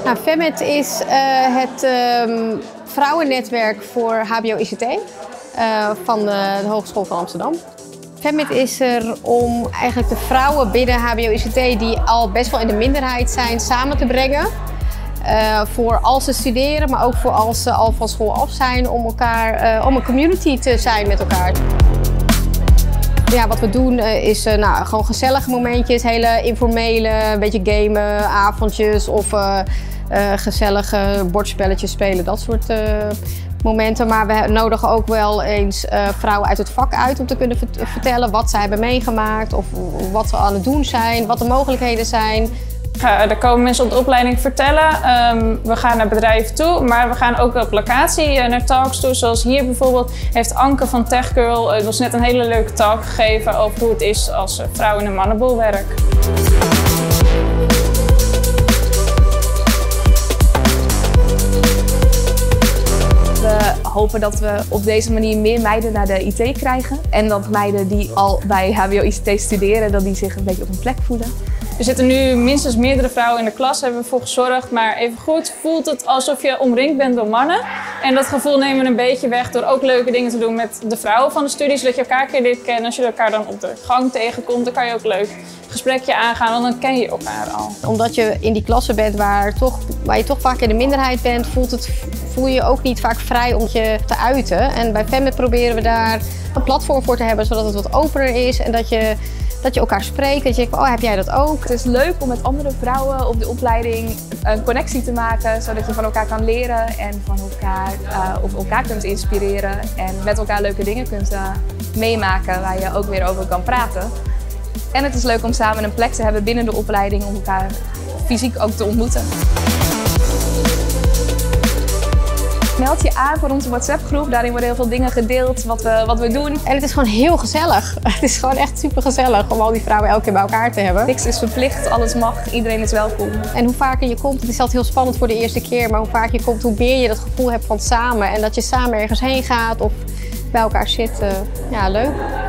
Nou, FemIT is het vrouwennetwerk voor HBO-ICT van de Hogeschool van Amsterdam. FemIT is er om eigenlijk de vrouwen binnen HBO-ICT die al best wel in de minderheid zijn samen te brengen. Voor als ze studeren, maar ook voor als ze al van school af zijn, om een community te zijn met elkaar. Ja, wat we doen is gewoon gezellige momentjes, hele informele, een beetje gamen, avondjes of gezellige bordspelletjes spelen, dat soort momenten. Maar we nodigen ook wel eens vrouwen uit het vak uit om te kunnen vertellen wat zij hebben meegemaakt of wat ze aan het doen zijn, wat de mogelijkheden zijn. Er komen mensen op de opleiding vertellen. We gaan naar bedrijven toe, maar we gaan ook op locatie naar talks toe. Zoals hier bijvoorbeeld heeft Anke van TechGirl ons net een hele leuke talk gegeven over hoe het is als vrouw in een mannenbolwerk. We hopen dat we op deze manier meer meiden naar de IT krijgen. En dat meiden die al bij HBO-ICT studeren, dat die zich een beetje op een plek voelen. Er zitten nu minstens meerdere vrouwen in de klas, hebben we ervoor gezorgd. Maar even goed voelt het alsof je omringd bent door mannen. En dat gevoel nemen we een beetje weg door ook leuke dingen te doen met de vrouwen van de studie. Zodat je elkaar een keer leert kennen. Als je elkaar dan op de gang tegenkomt, dan kan je ook leuk een gesprekje aangaan. Want dan ken je elkaar al. Omdat je in die klassen bent waar je toch vaak in de minderheid bent, voel je je ook niet vaak vrij om je te uiten. En bij FemIT proberen we daar een platform voor te hebben, zodat het wat opener is en dat je elkaar spreekt, dat je denkt, oh, heb jij dat ook? Het is leuk om met andere vrouwen op de opleiding een connectie te maken, zodat je van elkaar kan leren en van elkaar kunt inspireren en met elkaar leuke dingen kunt meemaken waar je ook weer over kan praten. En het is leuk om samen een plek te hebben binnen de opleiding om elkaar fysiek ook te ontmoeten. Meld je aan voor onze WhatsApp-groep. Daarin worden heel veel dingen gedeeld wat we doen. En het is gewoon heel gezellig. Het is gewoon echt super gezellig om al die vrouwen elke keer bij elkaar te hebben. Niks is verplicht, alles mag, iedereen is welkom. En hoe vaker je komt, het is altijd heel spannend voor de eerste keer, maar hoe vaker je komt, hoe meer je dat gevoel hebt van samen. En dat je samen ergens heen gaat of bij elkaar zit. Ja, leuk.